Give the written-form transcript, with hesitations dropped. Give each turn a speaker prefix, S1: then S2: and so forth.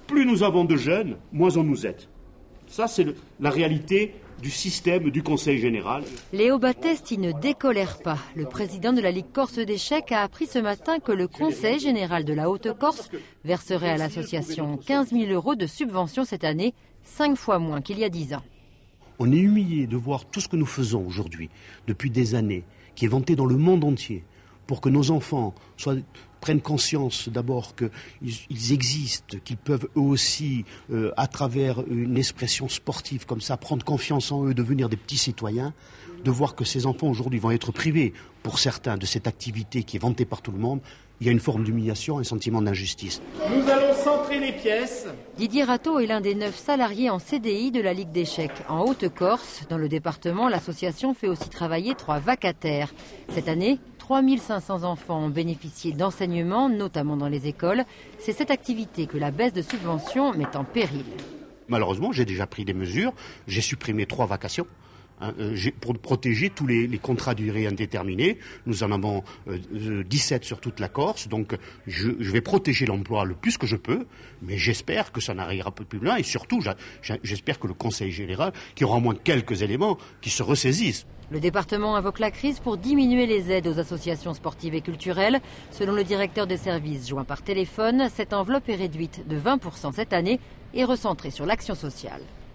S1: plus nous avons de jeunes, moins on nous aide. Ça, c'est la réalité du système du Conseil général.
S2: Léo Battesti ne décolère pas. Le président de la Ligue Corse d'échecs a appris ce matin que le Conseil général de la Haute-Corse verserait à l'association 15 000 € de subventions cette année, 5 fois moins qu'il y a 10 ans.
S3: On est humilié de voir tout ce que nous faisons aujourd'hui, depuis des années, qui est vanté dans le monde entier, pour que nos enfants prennent conscience d'abord qu'ils existent, qu'ils peuvent eux aussi, à travers une expression sportive comme ça, prendre confiance en eux, devenir des petits citoyens, de voir que ces enfants aujourd'hui vont être privés, pour certains, de cette activité qui est vantée par tout le monde. Il y a une forme d'humiliation, un sentiment d'injustice.
S4: Nous allons centrer les pièces.
S2: Didier Rateau est l'un des 9 salariés en CDI de la Ligue d'échecs. En Haute-Corse, dans le département, l'association fait aussi travailler 3 vacataires. Cette année, 3500 enfants ont bénéficié d'enseignements, notamment dans les écoles. C'est cette activité que la baisse de subventions met en péril.
S3: Malheureusement, j'ai déjà pris des mesures. J'ai supprimé 3 vacations. Pour protéger tous les contrats durée indéterminée. Nous en avons 17 sur toute la Corse, donc je vais protéger l'emploi le plus que je peux, mais j'espère que ça n'arrivera pas plus loin, et surtout j'espère que le Conseil général, qui aura au moins quelques éléments, qui se ressaisissent.
S2: Le département invoque la crise pour diminuer les aides aux associations sportives et culturelles. Selon le directeur des services joint par téléphone, cette enveloppe est réduite de 20% cette année et recentrée sur l'action sociale.